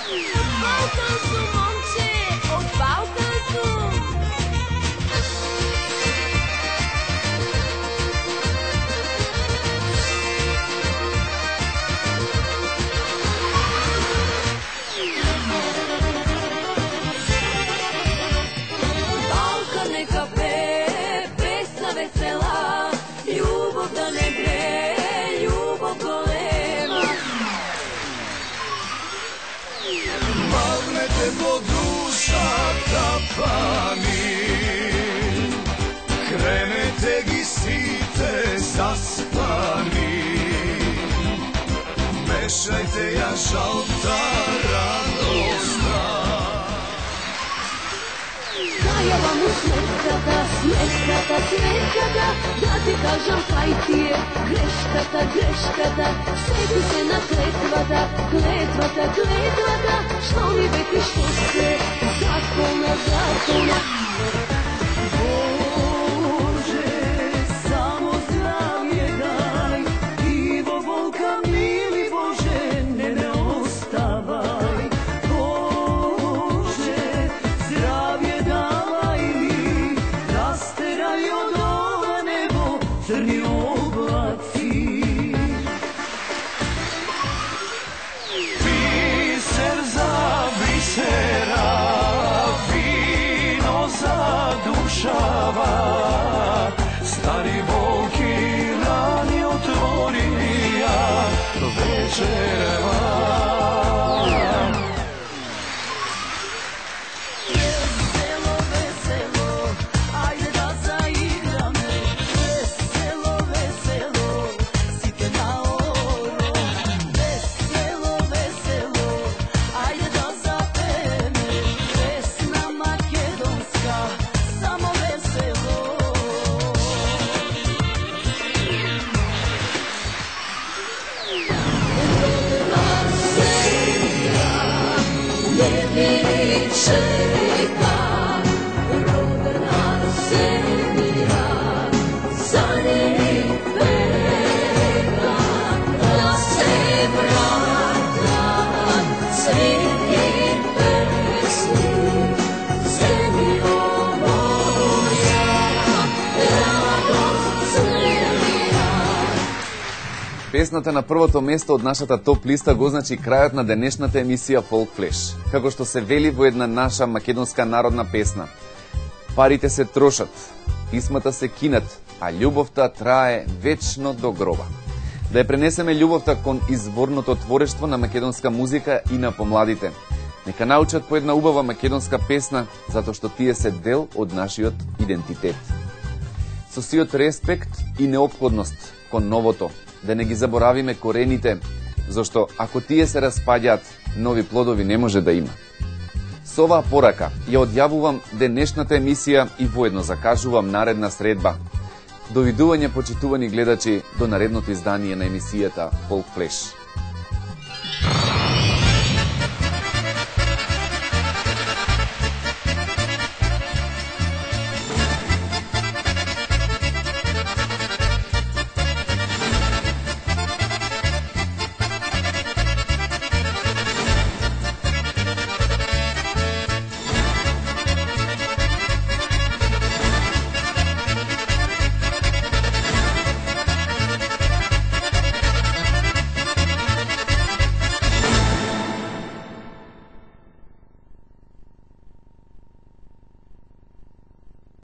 Balkan su, momče, od Balkan su. Balkan neka pesna vesela, ljubav da ne gre, ljubav golema. Magnete po duša tapani, krenete gi site zaspani. Mešajte ja žalta radosna. Ja vam u smeskata, da ti kažem kaj ti je greškata, sveti se na kletvata, što mi veti što se zakona. Bože, samo zdravlje daj, Ivo Volka mili Bože, ne ostavaj. Bože, zdravlje davaj mi, rasteraj od ova nebo crni oblaci. Biser za bisera, vino zadušava, stari volki rani otvorija večereva. Veselo, ajde da zaigrame, veselo, site na oro. Veselo, ajde da zapeme, pesna makedonska, samo veselo. Rodna zemlja, jedini čeka, rodna zemlja, za njih peva, da se vrata, sveti pesni, zemljo moja, radost zemlja. Песната на првото место од нашата топ листа го значи крајот на денешната емисија Folk Flash. Како што се вели во една наша македонска народна песна: парите се трошат, писмата се кинат, а љубовта трае вечно до гроба. Да ја пренесеме љубовта кон изворното творештво на македонска музика и на помладите. Нека научат по една убава македонска песна, затоа што тие се дел од нашиот идентитет. Со сиот респект и неопходност кон новото, да не ги заборавиме корените, зашто ако тие се распаѓаат, нови плодови не може да има. Со оваа порака ја одјавувам денешната емисија и воедно закажувам наредна средба. Довидување, почитувани гледачи, до наредното издание на емисијата Folk Flash.